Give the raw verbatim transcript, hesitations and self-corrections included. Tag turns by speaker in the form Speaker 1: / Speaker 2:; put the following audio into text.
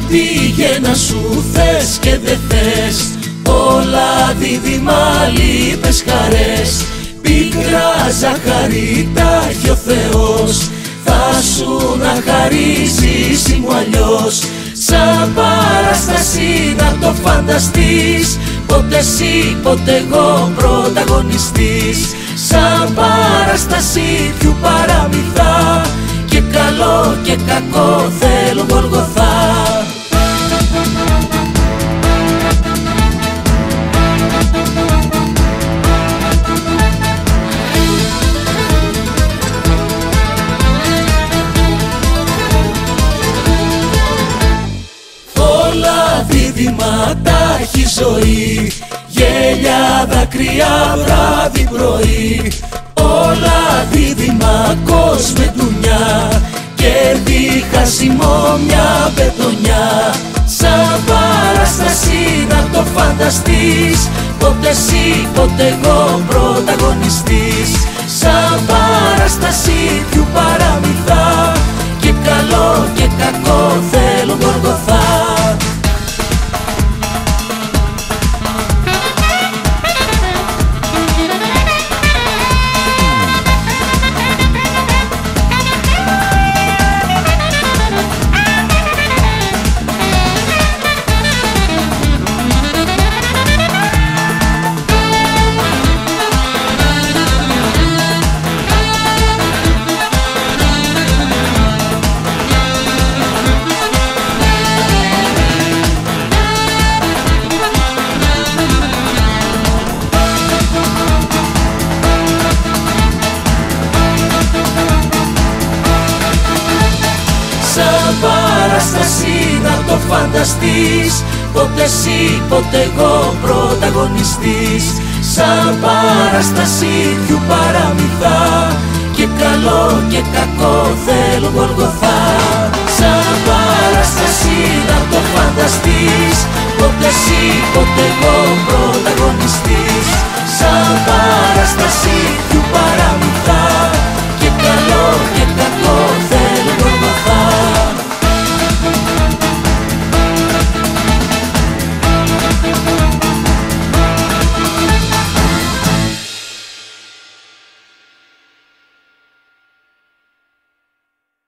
Speaker 1: Πήγε να σου θες και δε θες όλα δίδυμα λείπες χαρές. Πίκρα ζαχαρή τα έχει ο Θεός, θα σου να χαρίζεις ή μου αλλιώς. Σαν παράσταση να το φανταστείς, ποτέ εσύ ποτέ εγώ πρωταγωνιστής. Σαν παράσταση ποιου παραμυθά, και καλό και κακό θέλω Γολγοθά. Όλα δίδυμα τα έχει ζωή, γέλια, δάκρυα, βράδυ, πρωί. Όλα δίδυμα κόσμε ντουνιά, κέρδη, χασιμό, μια πετονιά. Σαν παράσταση να το φανταστείς, ποτέ εσύ ποτέ εγώ πρωταγωνιστής. Σαν παράσταση ποιου παραμυθά, και καλό και κακό θέλω Γολγοθά. Σαν παράσταση να το φανταστείς, ποτέ εσύ ποτέ εγώ πρωταγωνιστής. Σαν παράσταση ποιου παραμυθά, και καλό και κακό θέλω Γολγοθά. Σαν παράσταση να το φανταστείς, ποτέ εσύ ποτέ εγώ